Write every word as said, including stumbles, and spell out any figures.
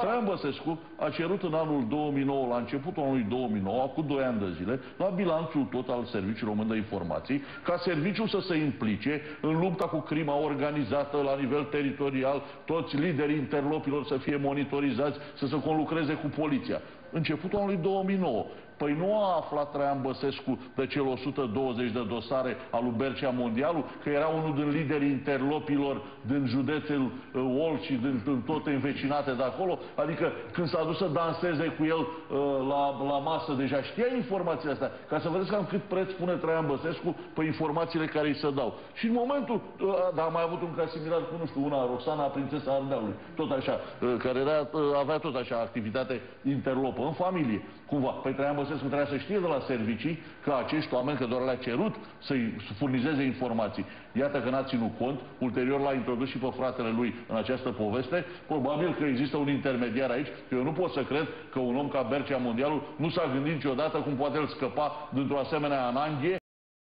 Traian Băsescu a cerut în anul două mii nouă, la începutul anului două mii nouă, cu doi ani de zile, la bilanțul tot al Serviciului Român de Informații, ca serviciul să se implice în lupta cu crima organizată la nivel teritorial, toți liderii interlopilor să fie monitorizați, să se conlucreze cu poliția. Începutul anului două mii nouă. Păi nu a aflat Traian Băsescu de cel o sută douăzeci de dosare al lui Bercea Mondialu, că era unul din liderii interlopilor din județul uh, Olș și din, din toate învecinate de acolo? Adică când s-a dus să danseze cu el uh, la, la masă, deja știa informațiile astea, ca să vedeți cam cât preț pune Traian Băsescu pe informațiile care îi se dau. Și în momentul, uh, dar am mai avut un caz similar cu, nu știu, una, Roxana, prințesa Ardealului, tot așa, uh, care era, uh, avea tot așa activitate interlopă, în familie, cumva. Păi Traian Băsescu trebuia să știe de la servicii că acești oameni, că doar le-a cerut să-i furnizeze informații. Iată că n-a ținut cont, ulterior l-a introdus și pe fratele lui în această poveste. Probabil că există un intermediar aici, că eu nu pot să cred că un om ca Bercea Mondialu nu s-a gândit niciodată cum poate el scăpa dintr-o asemenea ananghie